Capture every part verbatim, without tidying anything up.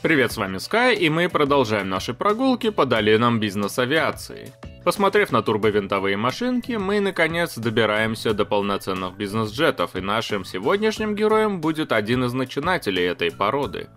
Привет, с вами Sky, и мы продолжаем наши прогулки по долинам бизнес-авиации. Посмотрев на турбовинтовые машинки, мы наконец добираемся до полноценных бизнес-джетов, и нашим сегодняшним героем будет один из начинателей этой породы.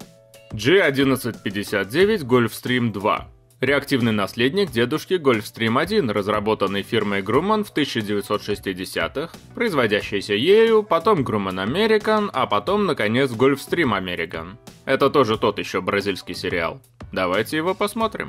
джи одиннадцать пятьдесят девять Gulfstream два. Реактивный наследник дедушки Gulfstream один, разработанный фирмой Grumman в тысяча девятьсот шестидесятых, производящийся ею, потом Grumman American, а потом, наконец, Gulfstream American. Это тоже тот еще бразильский сериал. Давайте его посмотрим.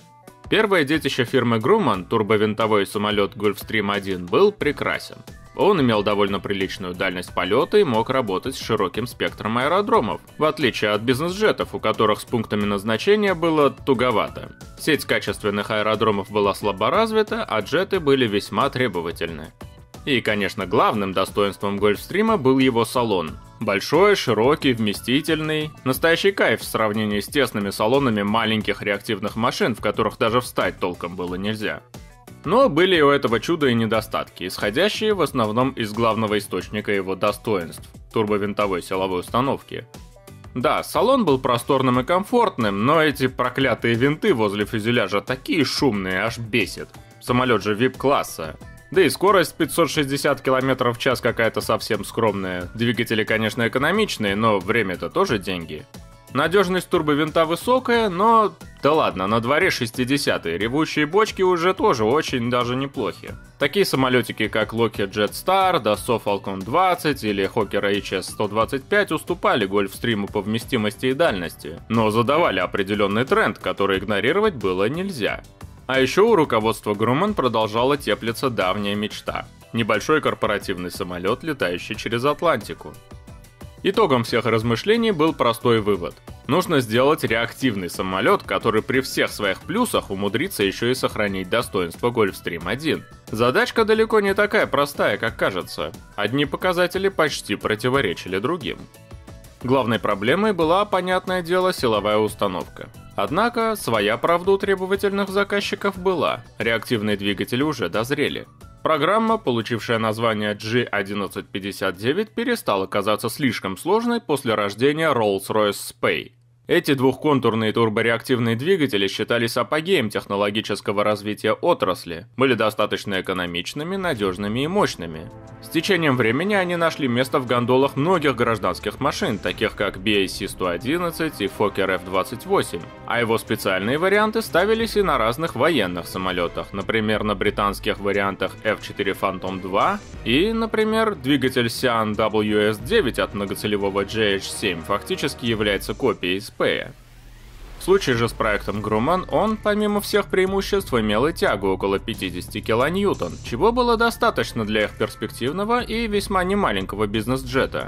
Первое детище фирмы Grumman, турбовинтовой самолет Gulfstream один, был прекрасен. Он имел довольно приличную дальность полета и мог работать с широким спектром аэродромов, в отличие от бизнес-джетов, у которых с пунктами назначения было туговато. Сеть качественных аэродромов была слабо развита, а джеты были весьма требовательны. И, конечно, главным достоинством Gulfstream был его салон. Большой, широкий, вместительный. Настоящий кайф в сравнении с тесными салонами маленьких реактивных машин, в которых даже встать толком было нельзя. Но были у этого чуда и недостатки, исходящие в основном из главного источника его достоинств – турбовинтовой силовой установки. Да, салон был просторным и комфортным, но эти проклятые винты возле фюзеляжа такие шумные, аж бесит. Самолет же ви ай пи-класса. Да и скорость пятьсот шестьдесят километров в час какая-то совсем скромная. Двигатели, конечно, экономичные, но время-то тоже деньги. Надежность турбовинта высокая, но... Да ладно, на дворе шестидесятые, ревущие бочки уже тоже очень даже неплохи. Такие самолетики, как Lockheed Jetstar, Dassault Falcon двадцать или Hawker эйч эс сто двадцать пять уступали Gulfstream по вместимости и дальности, но задавали определенный тренд, который игнорировать было нельзя. А еще у руководства Grumman продолжала теплиться давняя мечта – небольшой корпоративный самолет, летающий через Атлантику. Итогом всех размышлений был простой вывод. Нужно сделать реактивный самолет, который при всех своих плюсах умудрится еще и сохранить достоинство Gulfstream один. Задачка далеко не такая простая, как кажется. Одни показатели почти противоречили другим. Главной проблемой была, понятное дело, силовая установка. Однако, своя правда у требовательных заказчиков была. Реактивные двигатели уже дозрели. Программа, получившая название джи одиннадцать пятьдесят девять, перестала казаться слишком сложной после рождения Rolls-Royce Spey. Эти двухконтурные турбореактивные двигатели считались апогеем технологического развития отрасли, были достаточно экономичными, надежными и мощными. С течением времени они нашли место в гондолах многих гражданских машин, таких как би эй си сто одиннадцать и Fokker эф двадцать восемь, а его специальные варианты ставились и на разных военных самолетах, например, на британских вариантах эф четыре Phantom два и, например, двигатель Xi'an дабл ю эс девять от многоцелевого джей эйч семь фактически является копией Spey. В случае же с проектом Grumman, он, помимо всех преимуществ, имел и тягу около пятьдесят килоньютон, чего было достаточно для их перспективного и весьма немаленького бизнес-джета.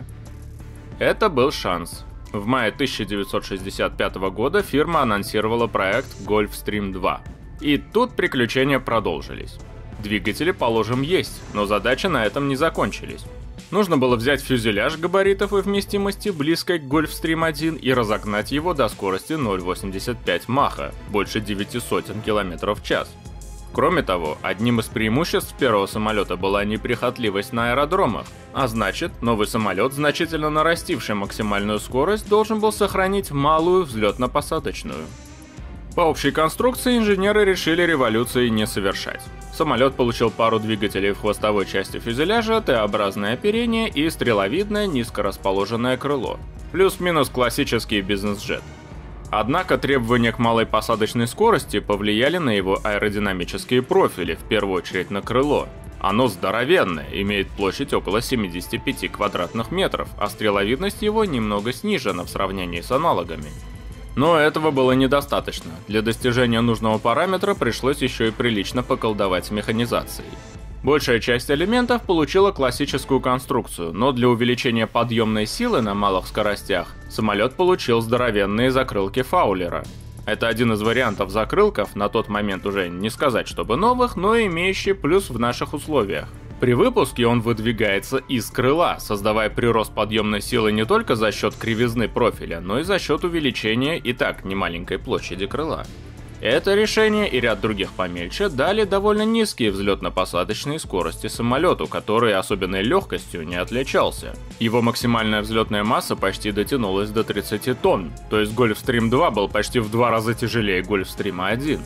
Это был шанс. В мае тысяча девятьсот шестьдесят пятого года фирма анонсировала проект Gulfstream два. И тут приключения продолжились. Двигатели, положим, есть, но задачи на этом не закончились. Нужно было взять фюзеляж габаритов и вместимости близкой к Gulfstream один и разогнать его до скорости ноль целых восемьдесят пять маха, больше девяти сотен километров в час. Кроме того, одним из преимуществ первого самолета была неприхотливость на аэродромах, а значит, новый самолет, значительно нарастивший максимальную скорость, должен был сохранить малую взлетно-посадочную. По общей конструкции инженеры решили революции не совершать. Самолет получил пару двигателей в хвостовой части фюзеляжа, Т-образное оперение и стреловидное низко расположенное крыло. Плюс-минус классический бизнес-джет. Однако требования к малой посадочной скорости повлияли на его аэродинамические профили, в первую очередь на крыло. Оно здоровенное, имеет площадь около семидесяти пяти квадратных метров, а стреловидность его немного снижена в сравнении с аналогами. Но этого было недостаточно. Для достижения нужного параметра пришлось еще и прилично поколдовать с механизацией. Большая часть элементов получила классическую конструкцию, но для увеличения подъемной силы на малых скоростях самолет получил здоровенные закрылки Фаулера. Это один из вариантов закрылков, на тот момент уже не сказать чтобы новых, но имеющий плюс в наших условиях. При выпуске он выдвигается из крыла, создавая прирост подъемной силы не только за счет кривизны профиля, но и за счет увеличения и так немаленькой площади крыла. Это решение и ряд других помельче дали довольно низкие взлетно-посадочные скорости самолету, который особенной легкостью не отличался. Его максимальная взлетная масса почти дотянулась до тридцати тонн, то есть Gulfstream два был почти в два раза тяжелее Gulfstream один.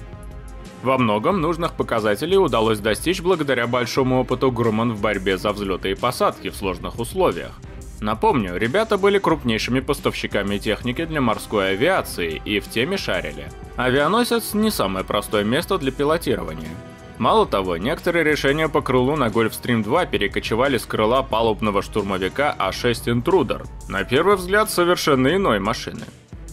Во многом нужных показателей удалось достичь благодаря большому опыту Grumman в борьбе за взлеты и посадки в сложных условиях. Напомню, ребята были крупнейшими поставщиками техники для морской авиации и в теме шарили. Авианосец не самое простое место для пилотирования. Мало того, некоторые решения по крылу на Gulfstream два перекочевали с крыла палубного штурмовика А шесть Intruder, на первый взгляд совершенно иной машины.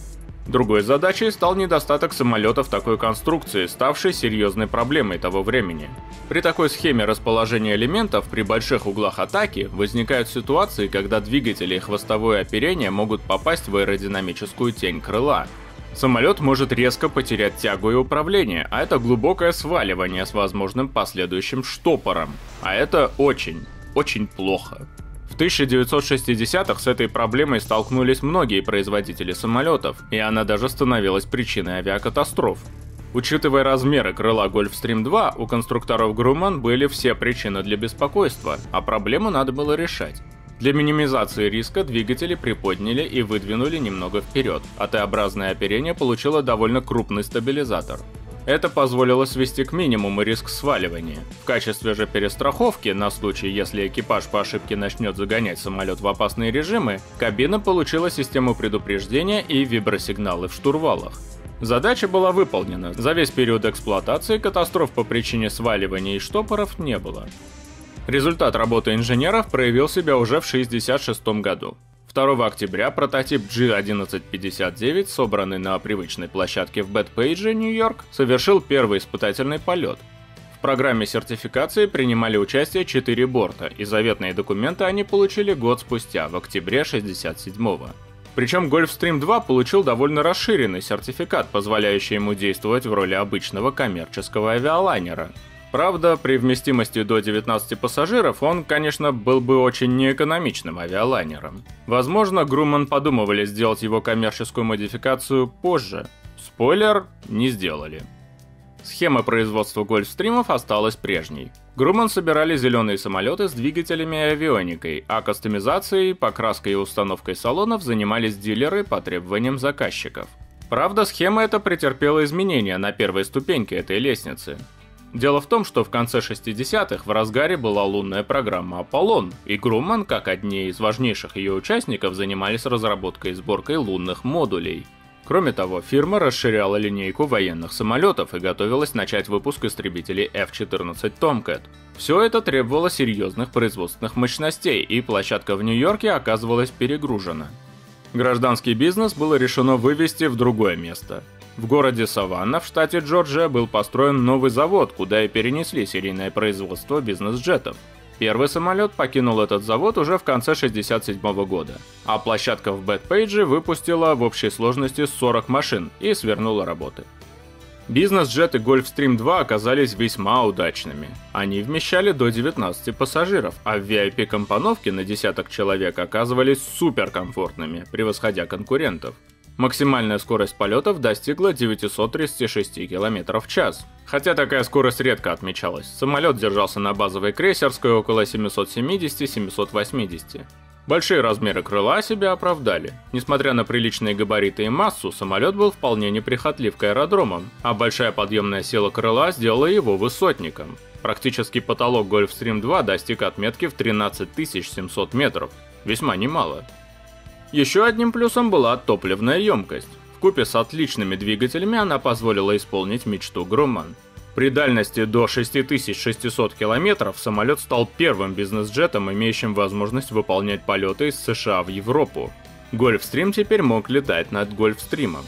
Другой задачей стал недостаток самолетов такой конструкции, ставшей серьезной проблемой того времени. При такой схеме расположения элементов при больших углах атаки возникают ситуации, когда двигатели и хвостовое оперение могут попасть в аэродинамическую тень крыла. Самолет может резко потерять тягу и управление, а это глубокое сваливание с возможным последующим штопором. А это очень, очень плохо. В тысяча девятьсот шестидесятых с этой проблемой столкнулись многие производители самолетов, и она даже становилась причиной авиакатастроф. Учитывая размеры крыла Gulfstream два, у конструкторов Grumman были все причины для беспокойства, а проблему надо было решать. Для минимизации риска двигатели приподняли и выдвинули немного вперед, а Т-образное оперение получило довольно крупный стабилизатор. Это позволило свести к минимуму риск сваливания. В качестве же перестраховки, на случай, если экипаж по ошибке начнет загонять самолет в опасные режимы, кабина получила систему предупреждения и вибросигналы в штурвалах. Задача была выполнена. За весь период эксплуатации катастроф по причине сваливания и штопоров не было. Результат работы инженеров проявил себя уже в шестьдесят шестом году. второго октября прототип Джи одиннадцать пятьдесят девять, собранный на привычной площадке в Бэдпейдже, Нью-Йорк, совершил первый испытательный полет. В программе сертификации принимали участие четыре борта, и заветные документы они получили год спустя, в октябре шестьдесят седьмого. Причем Gulfstream два получил довольно расширенный сертификат, позволяющий ему действовать в роли обычного коммерческого авиалайнера. Правда, при вместимости до девятнадцати пассажиров он, конечно, был бы очень неэкономичным авиалайнером. Возможно, Grumman подумывали сделать его коммерческую модификацию позже. Спойлер, не сделали. Схема производства Гольфстримов осталась прежней. Grumman собирали зеленые самолеты с двигателями и авионикой, а кастомизацией, покраской и установкой салонов занимались дилеры по требованиям заказчиков. Правда, схема эта претерпела изменения на первой ступеньке этой лестницы. Дело в том, что в конце шестидесятых в разгаре была лунная программа «Аполлон», и Grumman, как одни из важнейших ее участников, занимались разработкой и сборкой лунных модулей. Кроме того, фирма расширяла линейку военных самолетов и готовилась начать выпуск истребителей эф четырнадцать Tomcat. Все это требовало серьезных производственных мощностей, и площадка в Нью-Йорке оказывалась перегружена. Гражданский бизнес было решено вывести в другое место. В городе Саванна в штате Джорджия был построен новый завод, куда и перенесли серийное производство бизнес-джетов. Первый самолет покинул этот завод уже в конце шестьдесят седьмого года, а площадка в Бэдпейдже выпустила в общей сложности сорок машин и свернула работы. Бизнес-джеты Gulfstream два оказались весьма удачными. Они вмещали до девятнадцати пассажиров, а в ви ай пи-компоновке на десяток человек оказывались суперкомфортными, превосходя конкурентов. Максимальная скорость полетов достигла девятисот тридцати шести километров в час. Хотя такая скорость редко отмечалась. Самолет держался на базовой крейсерской около семисот семидесяти — семисот восьмидесяти. Большие размеры крыла себя оправдали. Несмотря на приличные габариты и массу, самолет был вполне неприхотлив к аэродромам, а большая подъемная сила крыла сделала его высотником. Практически потолок Gulfstream два достиг отметки в тринадцать тысяч семьсот метров. Весьма немало. Еще одним плюсом была топливная емкость. Вкупе с отличными двигателями она позволила исполнить мечту Grumman. При дальности до шести тысяч шестисот километров самолет стал первым бизнес-джетом, имеющим возможность выполнять полеты из США в Европу. Gulfstream теперь мог летать над Гольфстримом.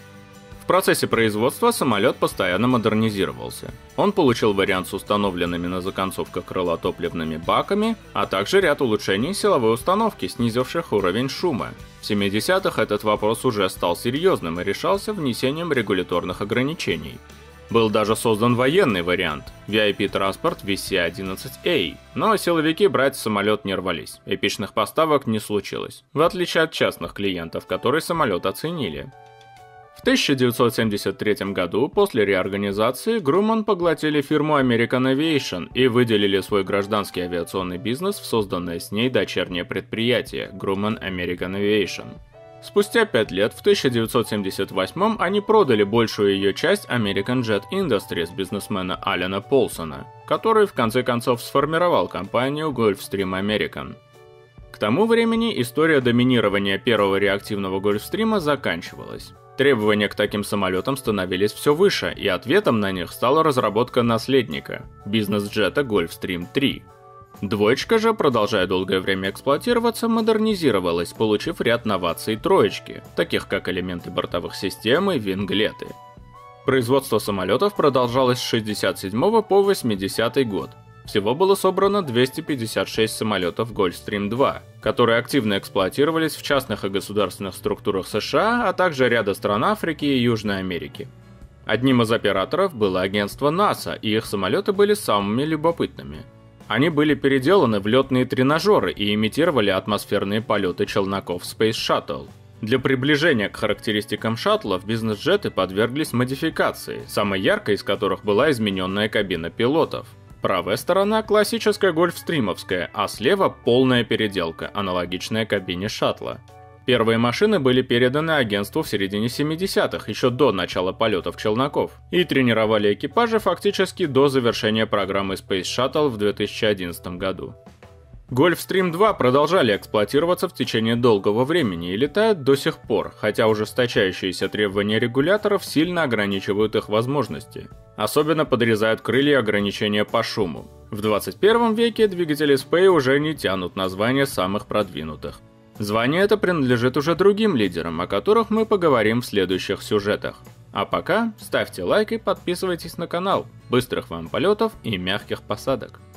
В процессе производства самолет постоянно модернизировался. Он получил вариант с установленными на законцовках крыла топливными баками, а также ряд улучшений силовой установки, снизивших уровень шума. В семидесятых этот вопрос уже стал серьезным и решался внесением регуляторных ограничений. Был даже создан военный вариант – ви ай пи-транспорт ви си одиннадцать эй, но силовики брать самолет не рвались, эпичных поставок не случилось, в отличие от частных клиентов, которые самолет оценили. В тысяча девятьсот семьдесят третьем году, после реорганизации, Grumman поглотили фирму American Aviation и выделили свой гражданский авиационный бизнес в созданное с ней дочернее предприятие Grumman American Aviation. Спустя пять лет, в тысяча девятьсот семьдесят восьмом, они продали большую ее часть American Jet Industries бизнесмена Алена Полсона, который в конце концов сформировал компанию Gulfstream American. К тому времени история доминирования первого реактивного Gulfstream заканчивалась. Требования к таким самолетам становились все выше, и ответом на них стала разработка наследника – бизнес-джета Gulfstream три. Двоечка же, продолжая долгое время эксплуатироваться, модернизировалась, получив ряд новаций троечки, таких как элементы бортовых систем и винглеты. Производство самолетов продолжалось с шестьдесят седьмого по восьмидесятый год. Всего было собрано двести пятьдесят шесть самолетов Gulfstream два, которые активно эксплуатировались в частных и государственных структурах США, а также ряда стран Африки и Южной Америки. Одним из операторов было агентство НАСА, и их самолеты были самыми любопытными. Они были переделаны в летные тренажеры и имитировали атмосферные полеты челноков Space Shuttle. Для приближения к характеристикам шаттлов бизнес-джеты подверглись модификации, самой яркой из которых была измененная кабина пилотов. Правая сторона классическая гольфстримовская, а слева полная переделка, аналогичная кабине шаттла. Первые машины были переданы агентству в середине семидесятых, еще до начала полетов челноков, и тренировали экипажи фактически до завершения программы Space Shuttle в две тысячи одиннадцатом году. Gulfstream два продолжали эксплуатироваться в течение долгого времени и летают до сих пор, хотя ужесточающиеся требования регуляторов сильно ограничивают их возможности. Особенно подрезают крылья ограничения по шуму. В двадцать первом веке двигатели Спэй уже не тянут название самых продвинутых. Звание это принадлежит уже другим лидерам, о которых мы поговорим в следующих сюжетах. А пока ставьте лайк и подписывайтесь на канал. Быстрых вам полетов и мягких посадок.